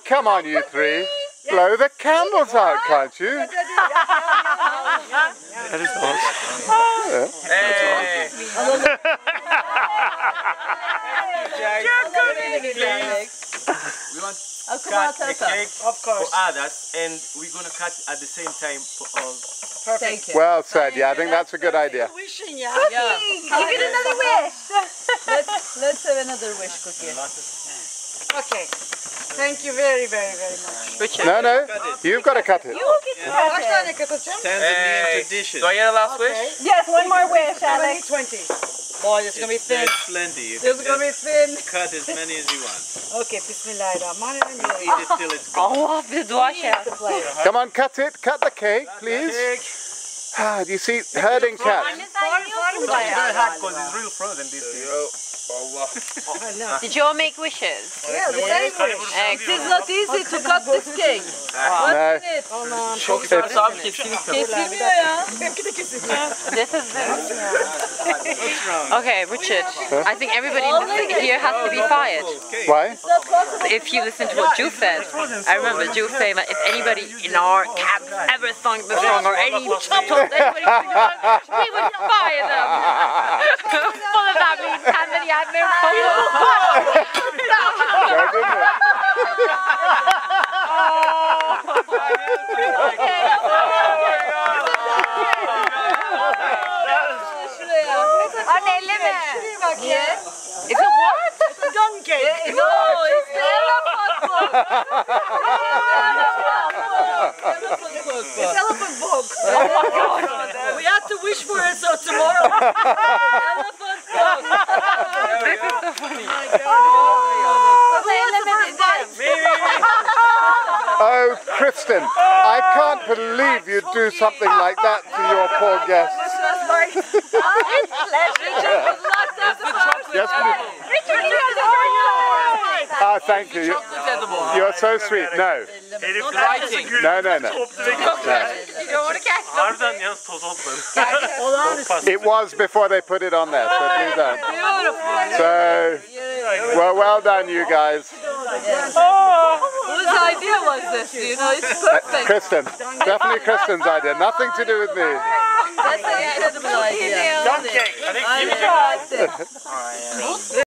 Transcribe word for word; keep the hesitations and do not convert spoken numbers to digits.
come on, you three. Blow the candles out, can't you? That is awesome. Yeah. Hey. We want to cut the cake Of course. for others, and we're going to cut at the same time for all. Perfect. Well said, yeah, I think that's a good idea. Wishing, yeah. Yeah. You get another wish. Let's, let's have another wish, Cookie. Okay. Thank you very, very, very much. Richard. No, no, you've got to cut it. You get to cut Kaç it. tane katacağım? Tanzanian Hey, tradition. do I get a last Okay. wish? Yes, one more wish, How many? Alex. twenty. Boy, it's gonna be thin. There's plenty. You It's can gonna be just thin. cut as many as you want. Okay, bismillahirrahmanirrahim. Eat it till it's gone. Allah bir dua şey yap. Come on, cut it, cut the cake, please. Ah, do you see, herding cats. It's very hard because it's real frozen this year. Did you all make wishes? Yeah, the same wish. It's not easy to cut this cake. No. Aman. Çok güzel abi kesinlikle. Kesilmiyor ya. Benimki de kesilmiyor. This is Okay, Richard. I think everybody listening here has to be fired. Why? If you listen to what Jules said. I remember Jules saying that if anybody in our camp ever sung the song or any told anybody to sing it, we would fire them. Full of that means Tanzania had no problem. No, didn't it? Anne elleme. Şuraya bak ya. It's a what? It's a donkey. No, it's the elephant book. It's elephant book. We have to wish for it so tomorrow. Elephant book. This is so funny. My God. Who was the first bite? Oh, Kristen, I can't believe you'd do something like that to your poor guests. Yes, please. Richard, you have the first Ah, thank you. You- You're so sweet. No, Writing. no, no, no. no. You don't want to catch them. Harbiden yalnız toz olmadı. It was before they put it on there, so please don't. Beautiful. So, well, well done, you guys. Whose idea was this? You know, it's perfect. Kristen, definitely Kristen's idea. Nothing to do with me. That's an incredible idea. Dump cake. I think I you tried it.